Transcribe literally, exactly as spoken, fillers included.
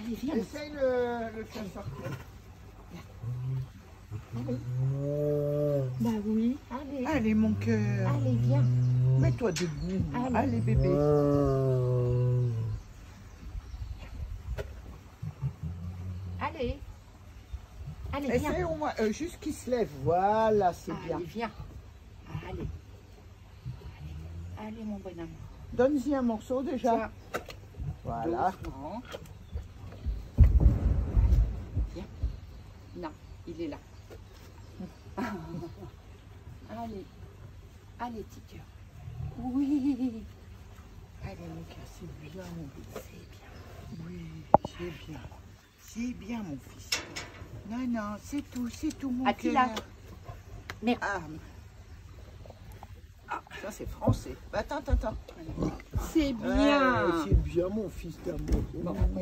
Allez, viens. Essaye le, le faire sortir. Allez. Bah oui, allez. Allez, mon cœur. Allez, viens. Mets-toi debout. Allez. Allez, bébé. Allez. Allez, viens. Essaye au moins, euh, juste qu'il se lève. Voilà, c'est bien. Allez, viens. Allez. Allez, allez mon bonhomme. Donne-y un morceau déjà. Tiens. Voilà. Doucement. Viens. Non, il est là. Allez. Allez, petit cœur. Oui. Allez, mon cœur, c'est bien, mon bébé. C'est bien. Oui, c'est bien. C'est bien, mon fils. Non, non, c'est tout, c'est tout, mon Attila. cœur. Merde. Ah. Ah, ça c'est français. Attends, attends, attends. C'est bien. Ouais, c'est bien, mon fils d'amour. Bon.